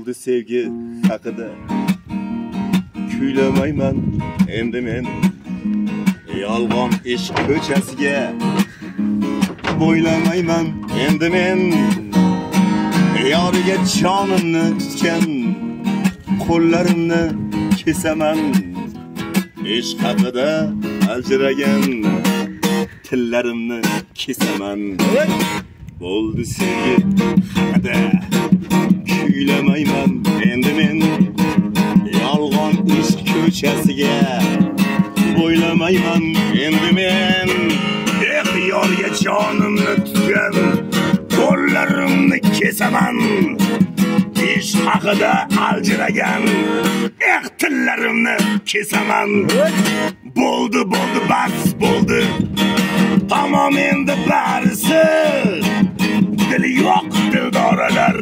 Bo'ldi sevgi haqida kuylamayman endi men. Yolg'on ishq ko'chasiga bo'ylamayman endi men. Yoriga jonimni tutgan qo'llarimni kesaman. Ishq haqida ajragan tillarimni kesaman. Bo'ldi sevgi haqida kuylamayman endi men. Yolg'on ishq ko'chasiga bo'ylamayman endi men. Yoriga jonimni tutgan qo'llarimni kesaman. Ishq haqida aljiragan tillarimni kesaman. Bo'ldi bas bo'ldi, tamom endi barisi. Dili yo'q dildoralar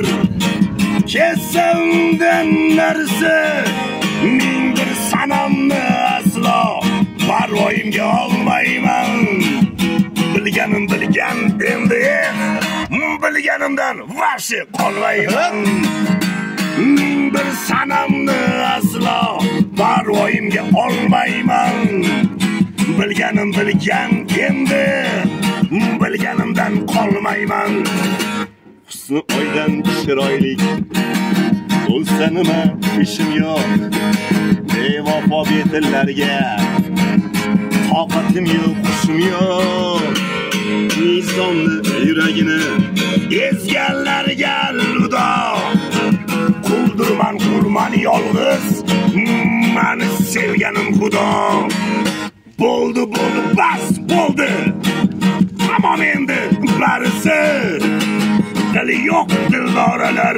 kesamdan narsa. Ming bir sanamni aslo parvoyimga olmayman. Bilganim bilgan endi, bilganimdan vashi qolmayman. Ming bir sanamni aslo parvoyimga olmayman. Bilganim bilgan endi, bilganimdan qolmayman. Husni oydan chiroyli bo'lsa nima ishim yo'q. Bevafo betillarga toqatim yo'q, hushim yo'q. Insonni yuragini ezganlarga ludo. Quldurman qurman yolg'iz, mani sevganim xudo. Bo'ldi bas bo'ldi, tamom endi barisi. Dili yo'q dildoralar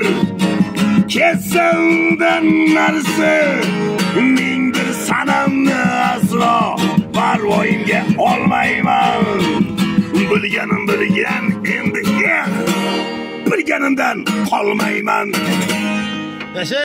kesamdan narsa. Ming bir sanamni aslo parvoyimga olmayman. Bilganim bilgan endi, bilganimdan qolmayman.